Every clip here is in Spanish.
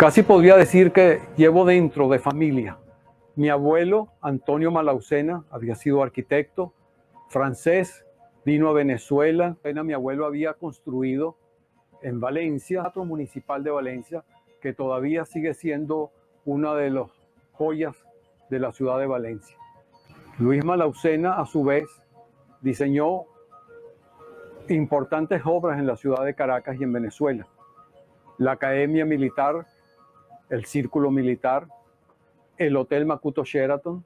Casi podría decir que llevo dentro de familia. Mi abuelo, Antonio Malaucena, había sido arquitecto francés, vino a Venezuela. Mi abuelo había construido en Valencia, el Teatro Municipal de Valencia, que todavía sigue siendo una de las joyas de la ciudad de Valencia. Luis Malaucena, a su vez, diseñó importantes obras en la ciudad de Caracas y en Venezuela. La Academia Militar, el Círculo Militar, el Hotel Makuto Sheraton.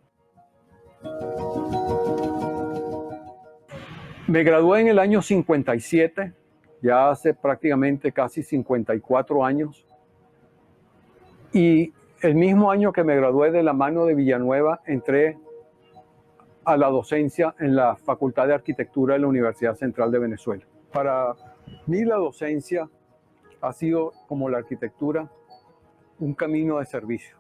Me gradué en el año 57, ya hace prácticamente casi 54 años. Y el mismo año que me gradué, de la mano de Villanueva, entré a la docencia en la Facultad de Arquitectura de la Universidad Central de Venezuela. Para mí la docencia ha sido, como la arquitectura, un camino de servicio.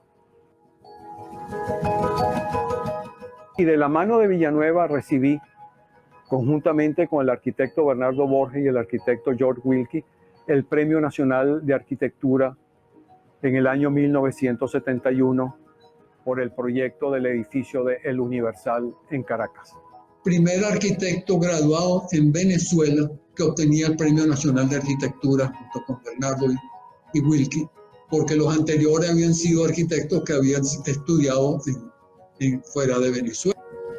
Y de la mano de Villanueva recibí, conjuntamente con el arquitecto Bernardo Borges y el arquitecto George Wilkie, el Premio Nacional de Arquitectura en el año 1971 por el proyecto del edificio de El Universal en Caracas. Primer arquitecto graduado en Venezuela que obtenía el Premio Nacional de Arquitectura junto con Bernardo y Wilkie, porque los anteriores habían sido arquitectos que habían estudiado fuera de Venezuela.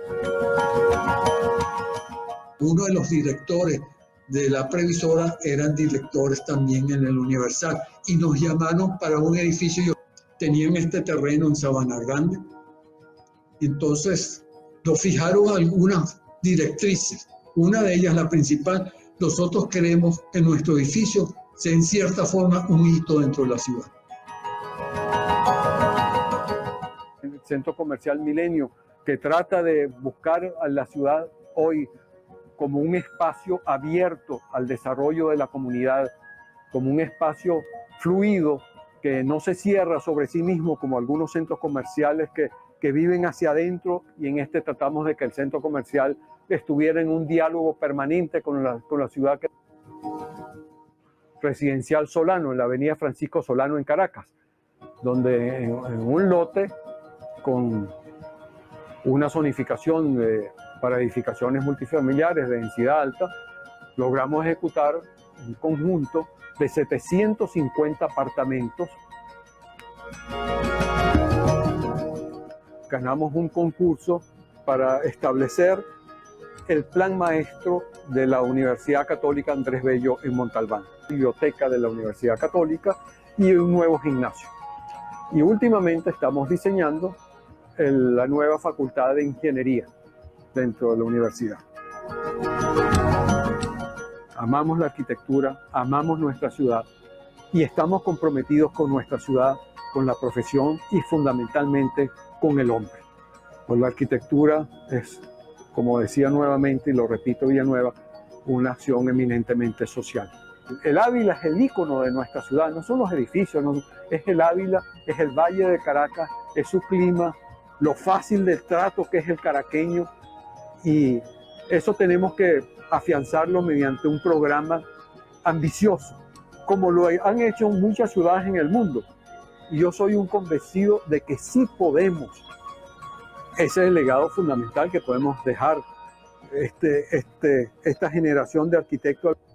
Uno de los directores de la previsora eran directores también en el Universal y nos llamaron para un edificio. Tenían este terreno en Sabana Grande. Entonces nos fijaron algunas directrices. Una de ellas, la principal: nosotros queremos que nuestro edificio sea en cierta forma un hito dentro de la ciudad. El Centro Comercial Milenio, que trata de buscar a la ciudad hoy como un espacio abierto al desarrollo de la comunidad, como un espacio fluido que no se cierra sobre sí mismo como algunos centros comerciales que viven hacia adentro, y en este tratamos de que el centro comercial estuviera en un diálogo permanente con la ciudad. Residencial Solano, en la avenida Francisco Solano en Caracas, donde en un lote con una zonificación para edificaciones multifamiliares de densidad alta, logramos ejecutar un conjunto de 750 apartamentos. Ganamos un concurso para establecer el plan maestro de la Universidad Católica Andrés Bello en Montalbán, biblioteca de la Universidad Católica y un nuevo gimnasio. Y últimamente estamos diseñando la nueva Facultad de Ingeniería dentro de la universidad. Amamos la arquitectura, amamos nuestra ciudad y estamos comprometidos con nuestra ciudad, con la profesión y fundamentalmente con el hombre. Pues la arquitectura es, como decía nuevamente y lo repito Villanueva, una acción eminentemente social. El Ávila es el ícono de nuestra ciudad, no son los edificios, no, es el Ávila, es el Valle de Caracas, es su clima, lo fácil del trato que es el caraqueño, y eso tenemos que afianzarlo mediante un programa ambicioso, como lo han hecho muchas ciudades en el mundo. Y yo soy un convencido de que sí podemos. Ese es el legado fundamental que podemos dejar esta generación de arquitectos.